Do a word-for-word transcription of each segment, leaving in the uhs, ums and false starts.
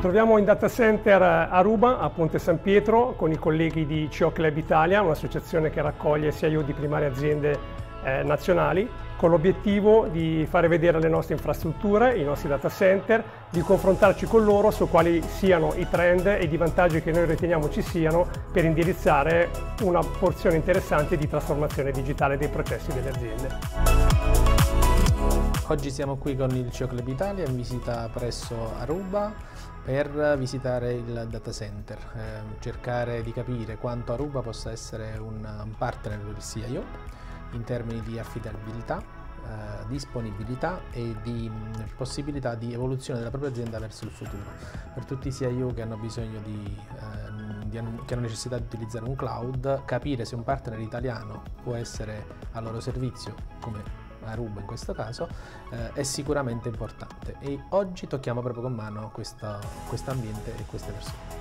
troviamo in data center a Ruba, a Ponte San Pietro, con i colleghi di C O Club Italia, un'associazione che raccoglie C I O di primarie aziende eh, nazionali, con l'obiettivo di fare vedere le nostre infrastrutture, i nostri data center, di confrontarci con loro su quali siano i trend e i vantaggi che noi riteniamo ci siano per indirizzare una porzione interessante di trasformazione digitale dei processi delle aziende. Oggi siamo qui con il C O Club Italia in visita presso Aruba per visitare il data center, eh, cercare di capire quanto Aruba possa essere un partner per il C I O in termini di affidabilità, eh, disponibilità e di mh, possibilità di evoluzione della propria azienda verso il futuro. Per tutti i C I O che hanno bisogno di, eh, di che hanno necessità di utilizzare un cloud, capire se un partner italiano può essere a loro servizio, come Aruba in questo caso, eh, è sicuramente importante, e oggi tocchiamo proprio con mano questo ambiente e queste persone.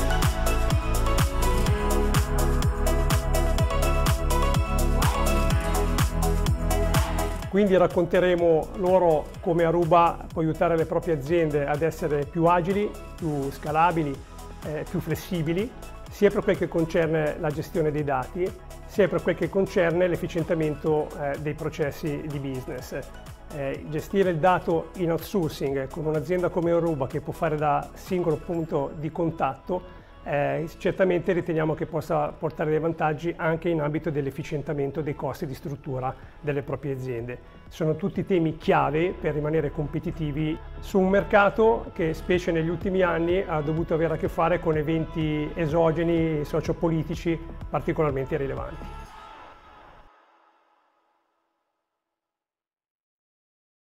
Quindi racconteremo loro come Aruba può aiutare le proprie aziende ad essere più agili, più scalabili, eh, più flessibili, sia per quel che concerne la gestione dei dati, sia per quel che concerne l'efficientamento eh, dei processi di business. Eh, gestire il dato in outsourcing con un'azienda come Aruba, che può fare da singolo punto di contatto, eh, certamente riteniamo che possa portare dei vantaggi anche in ambito dell'efficientamento dei costi di struttura delle proprie aziende. Sono tutti temi chiave per rimanere competitivi su un mercato che, specie negli ultimi anni, ha dovuto avere a che fare con eventi esogeni sociopolitici particolarmente rilevanti.